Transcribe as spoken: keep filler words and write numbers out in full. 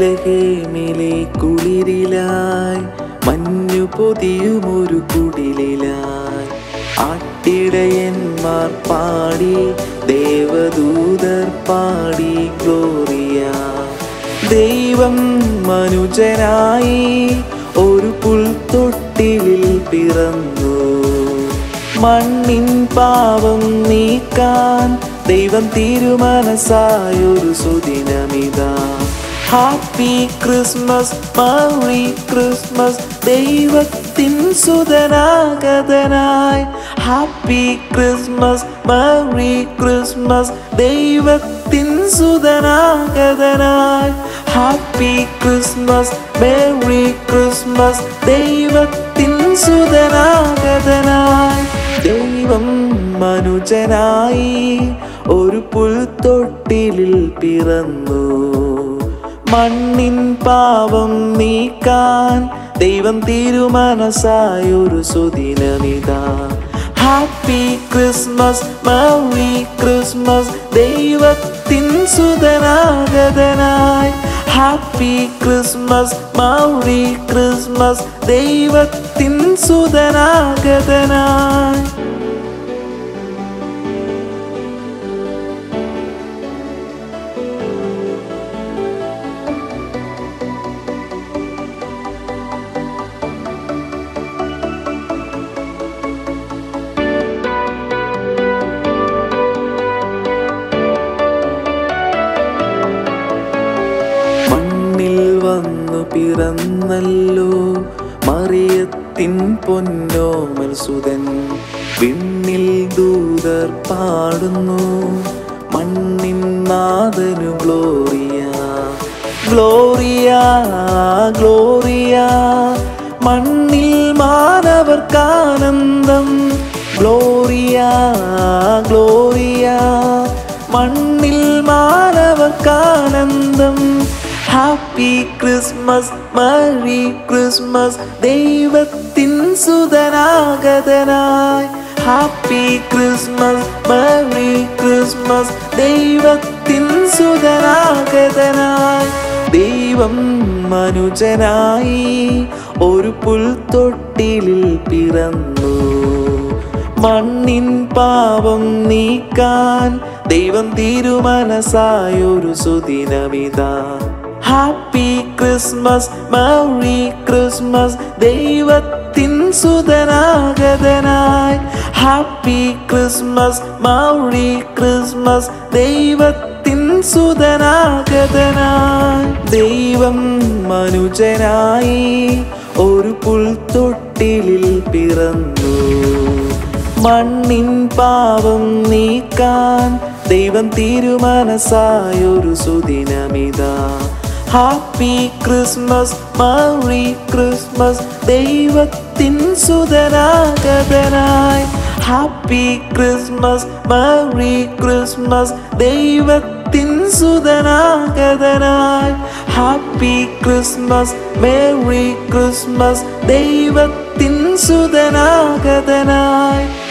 ബത്ലഹേമിലെ കുളിരിലായി മഞ്ഞു പൊതിയുമൊരു കുടിലിലായി ആട്ടിടയന്മാർ പാടി ദേവദൂതർ പാടി ഗ്ലോറിയ. ദൈവം മനുജനായി ഒരു പുൽത്തൊട്ടിലിൽ പിറന്നു. മണ്ണിൻ പാവം നീക്കാൻ ദൈവം തിരുമനസായൊരു സുദിനമിതാ. ഹാപ്പി ക്രിസ്മസ്, മെറി ക്രിസ്മസ്, ദൈവത്തിൻ സുതനാഗതനായി. ഹാപ്പി ക്രിസ്മസ്, മെറി ക്രിസ്മസ്, ദൈവത്തിൻ സുതനാഗതനായി. ഹാപ്പി ക്രിസ്മസ്, മെറി ക്രിസ്മസ്, ദൈവത്തിൻ സുതനാഗതനായി. ദൈവം മനുജനായി ഒരു പുൽത്തൊട്ടിലിൽ പിറന്നു. മണ്ണിൻ പാവം നീക്കാൻ ദൈവം തിരുമനസായൊരു സുദിനമിതാ. ഹാപ്പി ക്രിസ്മസ്, മെറി ക്രിസ്മസ്, ദൈവത്തിൻ സുതനാഗതനായി. ഹാപ്പി ക്രിസ്മസ്, മെറി ക്രിസ്മസ്, ദൈവത്തിൻ സുതനാഗതനായി. വന്നു പിറന്നല്ലോ മറിയത്തിൻ പൊന്നോമൽ സുതൻ. വിണ്ണിൽ ദൂതർ പാടുന്നു മണ്ണിൻ നാഥനു ഗ്ലോറിയ. ഗ്ലോറിയ ഗ്ലോറിയ, മണ്ണിൽ മാനവർക്കാനന്ദം. ഗ്ലോറിയ ഗ്ലോറിയ, മണ്ണിൽ മാനവർക്കാനന്ദം. ഹാപ്പി ക്രിസ്മസ്, മെറി ക്രിസ്മസ്, ദൈവത്തിൻ സുതനാഗതനായി. ഹാപ്പി ക്രിസ്മസ്, മെറി ക്രിസ്മസ്, ദൈവത്തിൻ സുതനാഗതനായി. ദൈവം മനുജനായി ഒരു പുൽത്തൊട്ടിലിൽ പിറന്നു. മണ്ണിൻ പാവം നീക്കാൻ ദൈവം തിരുമനസായൊരു സുദിനമിതാ. ഹാപ്പി ക്രിസ്മസ്, മെറി ക്രിസ്മസ്, ദൈവത്തിൻ സുതനാഗതനായി. ഹാപ്പി ക്രിസ്മസ്, മെറി ക്രിസ്മസ്, ദൈവത്തിൻ സുതനാഗതനായി. ദൈവം മനുജനായി ഒരു പുൽത്തൊട്ടിലിൽ പിറന്നു. മണ്ണിൻ പാവം നീക്കാൻ ദൈവം തിരുമനസായൊരു സുദിനമിതാ. ഹാപ്പി ക്രിസ്മസ്, മെറി ക്രിസ്മസ്, ദൈവത്തിൻ സുതനാഗതനായി. ഹാപ്പി ക്രിസ്മസ്, മെറി ക്രിസ്മസ്, ദൈവത്തിൻ സുതനാഗതനായി. ഹാപ്പി ക്രിസ്മസ്, മെറി ക്രിസ്മസ്, ദൈവത്തിൻ സുതനാഗതനായി.